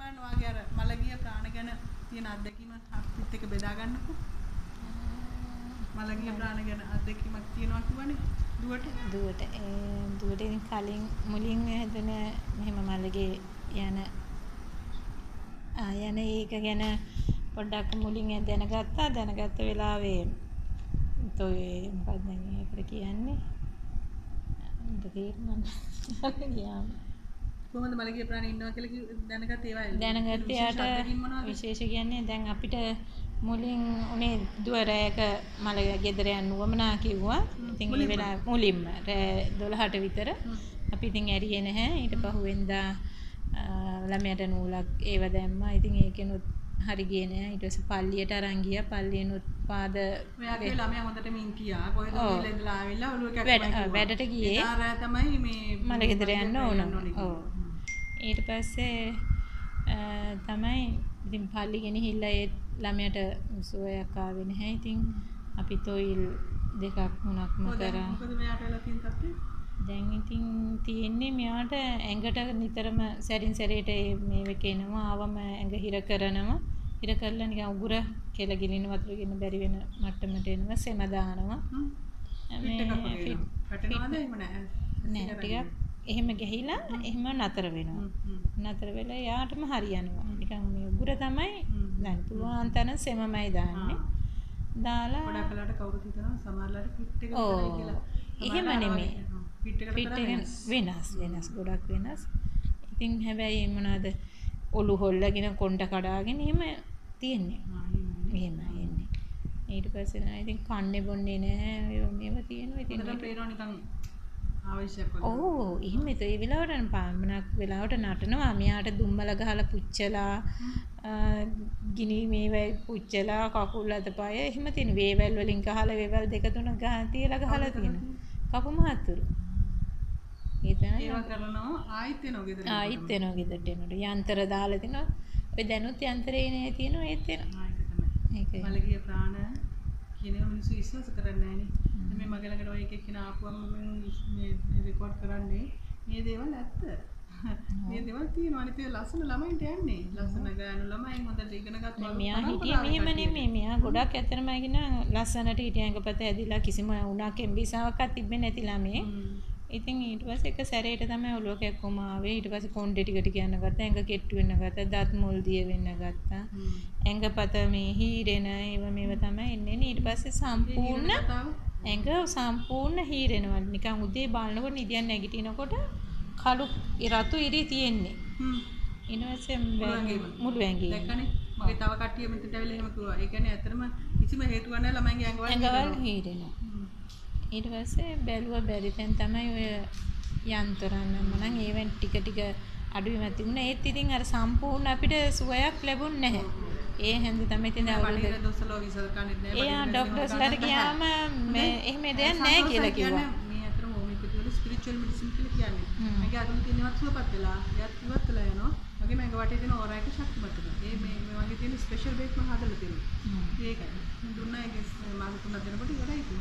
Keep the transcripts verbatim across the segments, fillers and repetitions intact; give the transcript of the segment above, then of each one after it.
බලන්න වාගේ අර මලගිය ප්‍රාණ ගැන තියෙන අත්දැකීම අපිත් එක්ක බෙදා ගන්නකෝ. මලගිය ප්‍රාණ ගැන අත්දැකීමක් තියෙනවා කියවනේ දුවට. දුවට ඒ දුවට ඉතින් කලින් මුලින් හැදුන මෙහෙම මලගේ යන ආ යන ඒක ගැන පොඩ්ඩක් මුලින් දැනගත්තා. දැනගත්ත වෙලාවේ තෝයි මොකක්ද මේකට කියන්නේ? දෙකේම ගියාම කොහොමද මලගේ ප්‍රාණ ඉන්නවා කියලා දැනගත්තේ ඒවයි. දැනගත්ත යාට විශේෂ කියන්නේ දැන් අපිට මුලින් උනේ දුව රැයක මල ගෙදර යන්න උවමනා කිව්වා. ඉතින් ඒ වෙලාව මුලින්ම රෑ දොළහට විතර අපි ඉතින් ඇරියේ නැහැ. ඊට පහුවෙන්දා ළමයට නූලක් ඒව දැම්මා. ඉතින් ඒකෙනුත් හරි ගියේ නෑ. ඊට පස්සේ පල්ලියට අරන් ගියා. පල්ලියෙනුත් පාද ඔයාගේ ළමයා හොඳටම ඉන්කියා. කොහෙද ගිහලා ඉඳලා ආවිලා ඔළුව කැක්කමයි. වැඩට ගියේ. ආ රෑ තමයි මේ මල ගෙදර යන්න ඕන. ඔව්. ඊට පස්සේ තමයි ඉතින් පල්ලි ගෙනහිල්ලා ඒ ළමයට සුවයක් ආවේ නැහැ. ඉතින් අපි තොইল දෙකක් තුනක්ම කරා. මොකද මෙයාට වෙලා තියෙන තත්ත්වය? දැන් ඉතින් තියෙන්නේ මෙයාට ඇඟට නිතරම සැරින් සැරේට මේ වෙක එනවා. ආවම ඇඟ හිර කරනවා. හිර කරලා නිකන් උගුර කෙල ගිලින වතුර ගින්න බැරි වෙන මට්ටමට එනවා. සෙම දානවා. මේ පැටෙනවද එහෙම නැහැ. නෑ ටිකක් එහෙම ගිහිලා එහෙම නතර වෙනවා. නතර වෙලා යාටම හරියනවා. නිකන් මේ උගුර තමයි දැන් පුළුවන් තරම් සෙමමයි දාන්නේ. දාලා ගොඩක් කලකට කවුරුත් හිතනවා සමහරලාට පිට් එක විතරයි කියලා. එහෙම නෙමෙයි. පිට් එකට පිට් එක වෙනස් වෙනස් ගොඩක් වෙනස්. ඉතින් හැබැයි මොනවාද ඔලු හොල්ලගෙන කොණ්ඩ කඩාගෙන එහෙම තියෙන්නේ. එහෙමයි එන්නේ. ඊට පස්සේ නෑ ඉතින් කන්නේ බොන්නේ නෑ. මේව තියෙනවා. ඉතින් හොඳට පේනවා නිකන් අවශ්‍යයක් වගේ. ඕ එහෙම ඒ වෙලාවට පාමනක් වෙලාවට නටනවා. මෙයාට දුම්මල ගහලා පුච්චලා ගිනි මේවයි පුච්චලා කකුල් අතපය එහෙම තියෙන වේවැල් වලින් ගහලා වේවැල් දෙක තුන ගහ තියලා ගහලා තියෙනවා. කපු මහත්තුරු. ඒ තමයි ඒව කරනවා ආයිත් එනවා ගෙදරට. ආයිත් එනවා ගෙදරට එනකොට යන්ත්‍ර දාලා තිනවා. ඔය දැනුත් යන්ත්‍රේ නේ තියෙනවා ඒත් එනවා. ඒක තමයි. මලගේ ප්‍රාණ කියනවා මිනිස්සු විශ්වාස කරන්නේ නැහැ නේ. මේ මගේ ළඟට ඔය එකෙක් කෙනා ආපුවම මේ රෙකෝඩ් කරන්නේ මේ දේවල් ඇත්ත. මේ දේවල් තියෙනවා. අනිත් ඒ ලස්සන ළමයින්ට යන්නේ. ලස්සන ගෑනු ළමයි හොඳට ඉගෙන ගත්තා. මෙයා හිටියේ මෙහෙම නෙමෙයි. මෙයා ගොඩක් ඇත්තටම ඉගෙන ලස්සනට හිටියා. ඇඟපත ඇදිලා කිසිම උණක් එම්බිසාවක්වත් තිබෙන්නේ නැති ළමයි. ඉතින් ඊට පස්සේ එක සැරේට තමයි ඔළුව කැක්කුම ආවේ. ඊට පස්සේ කොණ්ඩේ ටික ටික යන ගත්තා. ඇඟ කෙට්ටු වෙන්න ගත්තා. දත් මුල් දිය වෙන්න ගත්තා. ඇඟපත මේ හීරෙන ඒව මේව තමයි එන්නේ. ඊට පස්සේ සම්පූර්ණ ඇඟ සම්පූර්ණ හීරෙනවා. නිකන් උදේ බලනකොට නිදියන් නැගිටිනකොට කළු රතු ඉරි තියෙන්නේ. හ්ම්. ඊට පස්සේ මුළු ඇඟේ. දැක්කනේ. මගේ තව කට්ටිය මෙතනට ඇවිල්ලා එහෙම කිව්වා. ඒ කියන්නේ ඇත්තටම කිසිම හේතුවක් නැහැ ළමයින්ගේ ඇඟවල හීරෙනවා. ඊට පස්සේ බැලුවා බැරි තැන් තමයි ඔය යන්ත්‍රයන් මනම් ඒවෙන් ටික ටික අඩුවීමක් තිබුණා. ඒත් ඉතින් අර සම්පූර්ණ අපිට සුවයක් ලැබුණ නැහැ. ඒ හැන්ද තමයි ඉතින් අවුරුදු දොස්තරලෝ විසල් කන්නේ නැහැ. එයා ડોක්ටර්ස්ලාට ගියාම මේ එහෙම දෙයක් නැහැ කියලා කිව්වා. මේ අතර හෝමියෝපැති වල ස්පිරිචුවල් මෙඩිසින් කියලා කියන්නේ. මගේ අඳුන තියෙනවත් සුවපත් වෙලා. එයාත් ඉවත් වෙලා යනවා. මගේ මගේ වටේ තියෙන ඕරා එක ශක්තිමත් වෙනවා. ඒ මේ මේ වගේ තියෙන ස්පෙෂල් බේක් මම හදලා තියෙනවා. ඒකයි. දුන්නා ඒක මාස තුනක් දෙනකොට ඉවරයි ඉතින්.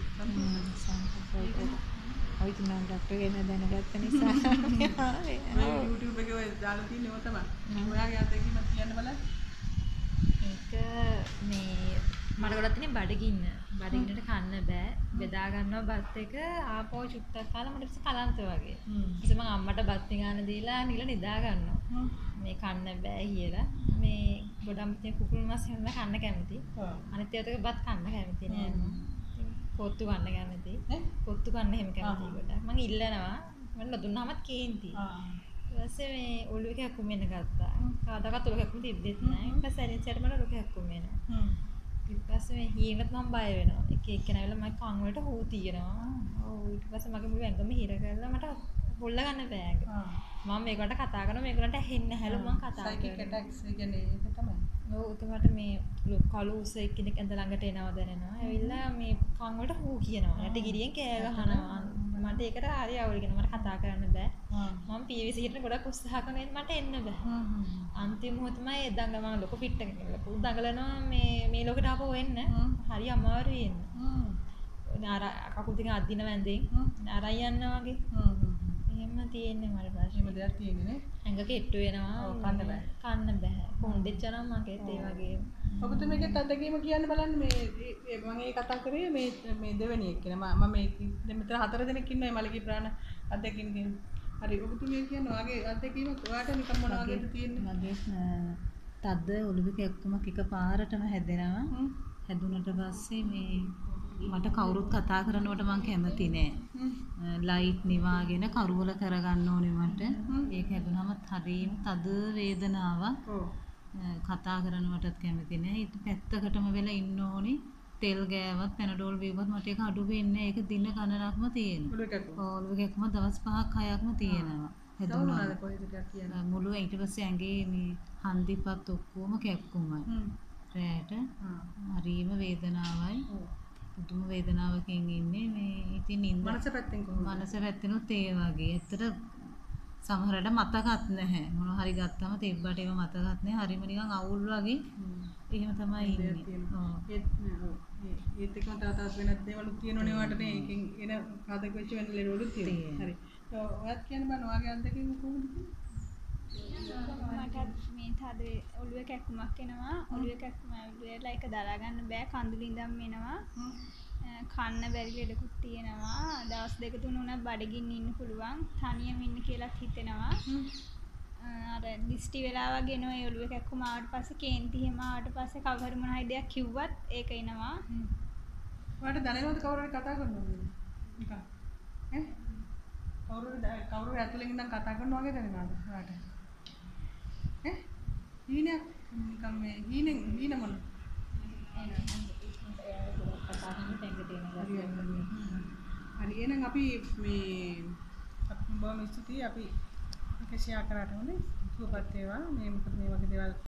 ඔය තුනක් ડોක්ටර් කෙනෙක් දැනගත්ත නිසා YouTube එකේ ඔය දාලා තියෙන්නේ ඔය තමයි. ඔයාගේ අත්දැකීම කියන්න බලන්න. ඒක මේ මට ගොඩක් තියෙන බඩගින්න. බඩගින්නට කන්න බෑ. බෙදා ගන්නවා බත් එක ආපහු චුට්ටක් කාලා මට ඉතින් කලන්ත වගේ. ඊට මම අම්මට බත් ගාන දීලා නිල නිදා ගන්නවා. මේ කන්න බෑ කියලා. මේ ගොඩක් තියෙන කුකුල් මාස් හැම කන්න කැමති. අනිත් ඒවාට බත් කන්න කැමති නෑ. කොත්තු කන්න කැමති. කොත්තු කන්න එහෙම කැමති ගොඩක්. මම ඉල්ලනවා. මම නොදුන්නාමත් කේන්ති. ඊට පස්සේ මේ ඔළුව කැක්කුම් වෙන ගත්තා. කාදාකත් ඔළුව කැක්කුම් තිබ්බෙත් නෑ. ඊට පස්සේ සැරින් සැරට මට ඔළුව කැක්කුම් වෙනවා. ඊට පස්සේ මේ හීනත් මම බය වෙනවා. එක එක්කෙනා ඇවිල්ලා මගේ කන් වලට හූ තියනවා. ඔව් ඊට පස්සේ මගේ මුළු ඇඟම හිර කරලා මට හොල්ල ගන්න බෑ ඇඟ. මම මේකට කතා කරනවා මේගොල්ලන්ට ඇහෙන්නේ නැහැලු මම කතා කරනවා. සයිකික් ඇටැක්ස් ඒ කියන්නේ ඒක තමයි. ඔව් ඒක මට මේ කළු උස එක්කෙනෙක් ඇඳ ළඟට එනවා දැනෙනවා. ඇවිල්ලා මේ කන් වලට හූ කියනවා. යට ගිරියෙන් කෑ ගහනවා. මට ඒකට හරි අවුල් වෙනවා. මට කතා කරන්න බෑ. මම පීවිසි හිටන ගොඩක් උත්සාහ කරනවා මට එන්න බෑ. අන්තිම මොහොතමයි ඒ දඟ මම ලොකු ෆිට් එකකින් ලොකු දඟලනවා මේ මේ ලෝකෙට ආපහු එන්න. හරි අමාරුයි එන්න. අර කකුල් දෙක අදින වැන්දෙන් අරයි යනවා වගේ. එහෙම තියෙන්නේ මට ප්‍රශ්න. එහෙම දෙයක් තියෙන්නේ නේ. ඇඟ කෙට්ටු වෙනවා. කන්න බෑ. කන්න බෑ. කොණ්ඩෙච්චනම් මගේත් ඒ වගේ ඔබතුම මේකත් අත්දැකීම කියන්න බලන්න මේ ඒ- මම ඒ කතා කරේ මේ මේ දෙවෙනි එක්කෙනා මම මම මේ දැන් මෙතන හතර දෙනෙක් ඉන්නවා මේ මලකී ප්‍රාණ අත්දැකීම් කියන. හරි ඔබතුමිය කියන ඔයාගේ අත්දැකීම ඔයාට නිකන් මොන වගේද තියෙන්නේ? මගේ තද ඔළුවේ කැක්කුමක් එක පාරටම හැදෙනවා. හැදුනට පස්සේ මේ මට කවුරුත් කතා කරනවට මම කැමති නෑ. ලයිට් නිවාගෙන කරුවල කරගන්න ඕනේ මට. ඒක හැදුනම හරිම තද වේදනාවක්. ඔව්. කතා කරනවටත් කැමති නෑ. ඊට පැත්තකටම වෙලා ඉන්න ඕනේ. තෙල් ගෑවත් පැනඩෝල් බීවත් මට ඒක අඩු වෙන්නේ ඒක දින ගණනක්ම තියෙනවා. ඔළුව කැක්කුම. ඔළුවේ කැක්කුම දවස් පහක් හයක්ම තියෙනවා. හැදුනා. තවුනාද කොහෙද ටිකක් කියන්න. මුළු ඊට පස්සේ ඇඟේ මේ හන්දිපත් ඔක්කොම කැක්කුමයි. හ්ම්. රැට ආ. හරිම වේදනාවයි. ඔව්. පුදුම වේදනාවකින් ඉන්නේ මේ ඉතින් නින්ද මනස පැත්තෙන් කොහොමද? මනස පැත්තෙනුත් ඒ වගේ. ඇත්තට සමහරට මතකත් නැහැ. මොන හරි ගත්තම තිබ්බට ඒව මතකත් නැහැ. හරිම නිකන් අවුල් වගේ. එහෙම තමයි ඉන්නේ. ඔව්. ඒත් ඔව්. ඒ ඒත් එක්කම තව තවත් වෙනත් දේවලුත් තියෙනවනේ ඔයාලට නේ. ඒකෙන් එන කාදක වෙච්ච වෙන ලෙඩවලුත් තියෙනවා. හරි. ඔයත් කියන්න බෑ ඔයාගේ අත්දැකීම කොහොමද? මටත් මේ තද ඔළුවේ කැක්කුමක් එනවා. ඔළුවේ කැක්කුම ඇවිල්ලා ඒක දරා ගන්න බෑ. කඳුළු ඉඳන් එනවා. කන්න බැරි ලෙඩකුත් තියෙනවා. දවස් දෙක තුන උනත් බඩගින්න ඉන්න පුළුවන්. තනියම ඉන්න කියලාත් හිතෙනවා. අර දිස්ටි වෙලා වගේ එනවා ඒ ඔළුවේ කැක්කුම ආවට පස්සේ කේන්ති හිම ආවට පස්සේ කවුරු මොන හරි දෙයක් කිව්වත් ඒක එනවා. ඔයාලට දැනෙනවද කවුරු හරි කතා කරනවද? නිකන්. ඈ? කවුරු හරි ද- කවුරු හරි ඇතුලෙන් ඉඳන් කතා කරනවා වගේ දැනෙනවද ඔයාලට? ඈ? හීනයක් නිකන් මේ හීනෙන් හීන මොන? කතා කරන තැඟ තියෙන හරි හරි එහෙනම් අපි මේ අපි බොහොම ස්තුතියි අපි ෂෙයා කරාට හොඳයි සුවපත් වේවා මේ මොකද මේ වගේ දේවල්